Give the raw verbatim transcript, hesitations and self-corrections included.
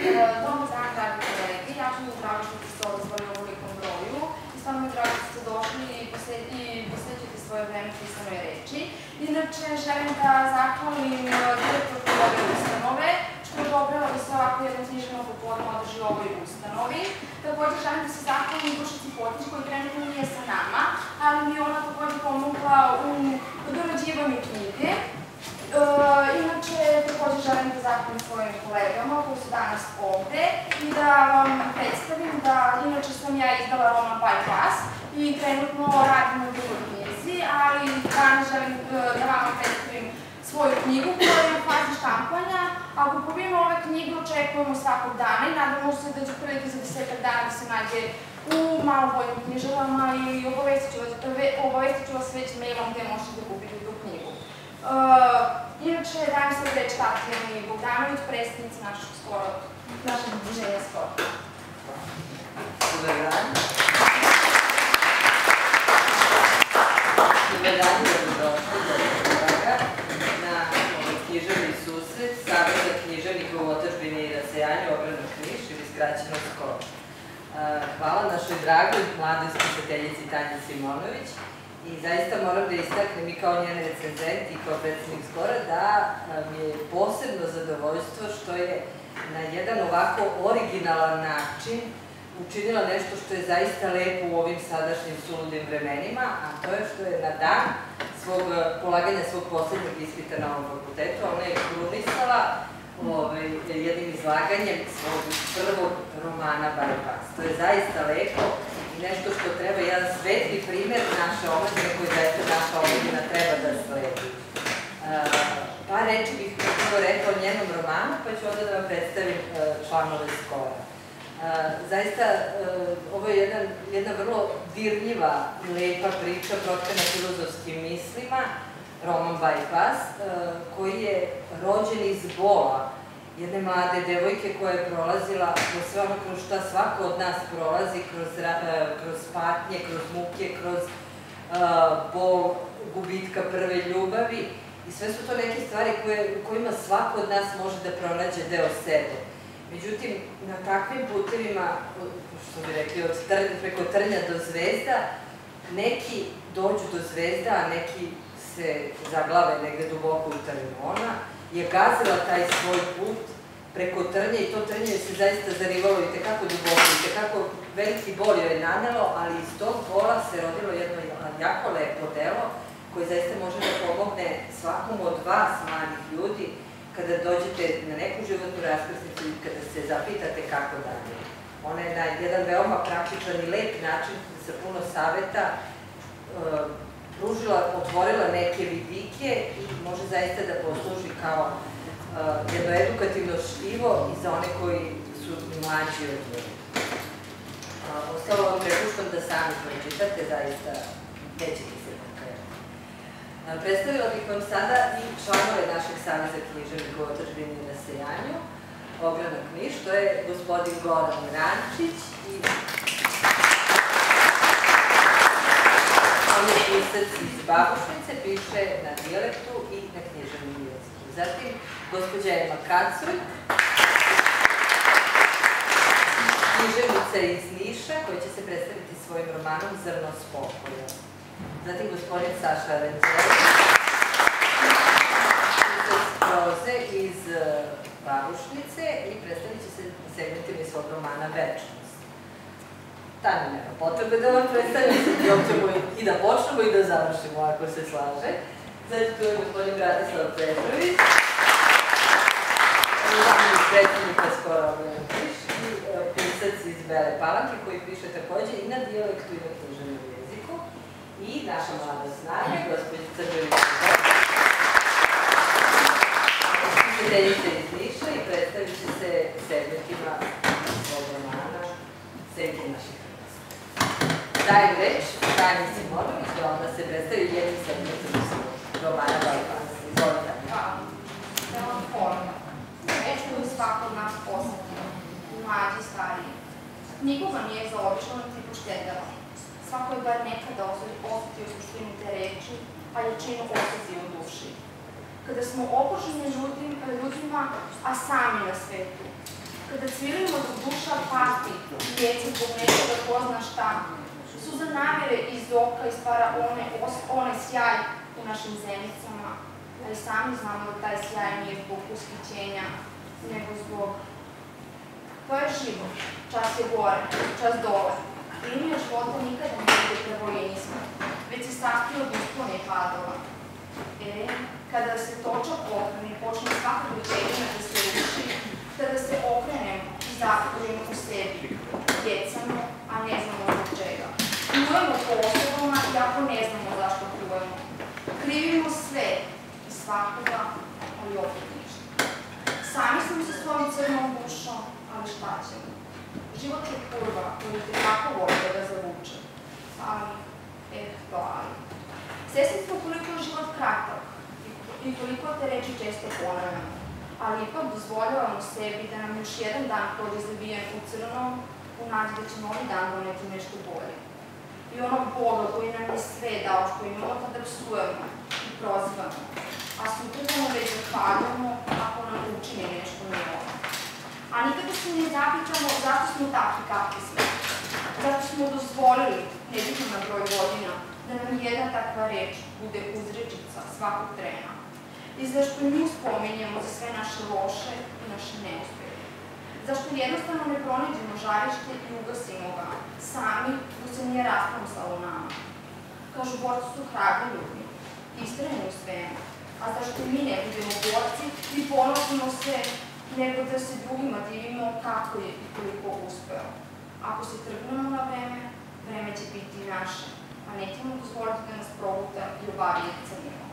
Dobar dan, dragi kolege. Ja ću mi drago što ste se odazvali u ovolikom broju i stvarno mi drago što ste došli i posvećujete svoje vreme pisanoj reči. Inače, želim da zahvalim direktorku ove ustanove što je odobrila da se ovako jedno književno popodne održi u ovoj ustanovi. Također želim da se zahvalim Dušici Potić koji trenutno nije sa nama, ali mi je ona također pomogla u dorađivanju knjige. Inače, također želim da zahvalim svojim kolegama koji su danas ovde i da vam predstavim da inače sam ja izdala roman Bypass i trenutno radim u drugoj knjizi, ali danas želim da vam predstavim svoju knjigu koja je u fazi štampanja. Ako pobijemo ove knjige, očekujemo svakog dana i nadamo se da će prilike za desetak dana da se nađe u malobojnim knjižarama i obavestit ću vas već mailom gde možete da kupite tu knjigu. Inače, dajem sad reč Tatjani Bogdanović, predstavnici našeg udruženja Skoro. Dobar dan. Dobar dan, dobrodošli na književni susret Saveza književnika u otadžbini i rasejanju Ograna Kniš ili skraćeno Skoro. Hvala našoj dragoj mladoj spisateljici Tanji Simonović. I zaista moram da istaknem i kao njen recenzent i kao predsednik Skora da mi je posebno zadovoljstvo što je na jedan ovako originalan način učinila nešto što je zaista lepo u ovim sadašnjim suludim vremenima, a to je što je na dan polaganja svog poslednjeg ispita na ovom fakultetu, ona je krunisala jednim izlaganjem svog prvog romana Bypass. To je zaista lepo i nešto što treba, jedan svetli primer naše omladine koji zaista naša omladina treba da sledi. Par reči bih prvo rekla o njenom romanu, pa ću onda da vam predstavim članove Skora. Zaista, ovo je jedna vrlo dirljiva i lepa priča protkana filozofskim mislima, roman Bypass, koji je rođen iz bola jedne mlade devojke koja je prolazila kroz sve ono kroz šta svako od nas prolazi, kroz patnje, kroz muke, kroz bol gubitka prve ljubavi i sve su to neke stvari u kojima svako od nas može da pronađe deo sebe. Međutim, na takvim putevima, što bi rekli, preko trnja do zvezda, neki dođu do zvezda, a neki se zaglave negde duboko u trnju. Ona je gazila taj svoj put preko trnja i to trnje se zaista zarivalo i tekako duboko i tekako veliki bol joj je nanelo, ali iz tog bola se rodilo jedno jako lepo delo koje zaista može da pomogne svakom od vas, mladih ljudi, kada dođete na neku životnu raskrsnicu i kada se zapitate kako dalje. Ona je na jedan veoma praktičan i lep način sa puno saveta pružila, otvorila neke vidike i može zaista da posluži kao jedno edukativno štivo i za one koji su mlađi od njega. Ostalo vam prepuštam da sami pročitate, zaista nećete se pokajati. Predstavila bih vam sada i članove našeg Saveza književnika u otadžbini i rasejanju, Ograna Kniš, to je gospodin Goran Rančić i on je pisac iz Babušnice, piše na dijalektu i na književnom jeziku. Zatim, gospođa Ema Kaculj, književnica iz Niša, koja će se predstaviti svojim romanom Zrno spokoja. Zatim, gospodin Saša Aranđelović, pisac proze iz Babušnice i predstavit će se segmentima iz svog romana Večnost. Tanja nema potrebe da vam predstavim, i da počnemo i da završimo, ako se slaže. Zatim tu je gospodin Bratislav Petrović, zamjenik predsednika Skora Ograna Kniš i pisac iz Bele Palanke koji piše takođe i na dijalektu i na književnom jeziku. I naša mlada snaga, gospođica Đurica Božić, spisateljica iz Niša i predstavit će se segmentima svog romana Senke naših Hrvatska. Dajem reč Tanji Simonović da onda se predstavi jednim segmentom svog romana Bypass. Izvolite. Hvala. Evo forma. Reč koju svako od nas posjetio, mlađi, stariji. Nikoga nije zaobišla niti poštedela. Svako je bar nekada osetio suštinu te reči, a jačinu osjetio u duši. Kada smo okruženi ljudima, a sami na svetu, Kada cvilimo dok duša pati, djeca zbog nečega ko zna šta, suza namere iz oka i stvara onaj sjaj u našim zenicama, ali sami znamo da taj sjaj nije zbog ushićenja, nego zbog... To je život, čas je gore, čas dole. Linija života nikada ne bude pravolinijska, već se sastoji od uspona i padova. E, kada se točak okrene i počne svaka večerina da se ruši, kada se okrenemo i zatvorimo u sebi, djecamo, a ne znamo zbog čega. Pljujemo po osobama iako ne znamo zašto pljujemo. Krivimo sve i svakoga, ali opet ništa. Sami smo sa svojim crnom dušom, ali šta ćemo? Život je kurva koju te tako voli da ga zavuče. Ali, eh, to ali. Svesni smo koliko je život kratak i koliko te reči često ponavljamo, ali ipak dozvoljavamo sebi da nam još jedan dan prođe zavijen u crnom, u nadi da će novi dan doneti nešto bolje. I onog Boga koji nam je sve dao, što imamo tada psujemo i prozivamo, a sutrano već zahvaljamo ako nam učini nešto milo. A nikada se ne zapitamo zašto smo takvi kakvi smo. Zato smo dozvolili, nebitno na broj godina, da nam jedna takva reč bude uzrečica svakog trena. I zašto nju spominjemo za sve naše loše i naše neuspehe. Zašto jednostavno ne pronađemo žarište i ugasimo ga, sami dok se nije rasplamsalo u nama. Kažu, borci su hrabri ljudi, istrajni u svemu. A zašto mi ne budemo borci i ponosimo se, nego da se drugima divimo kako je i koliko uspeo. Ako se trgnemo na vreme, vreme će biti naše, a nećemo dozvoliti da nas probuta ljubav i crnilo.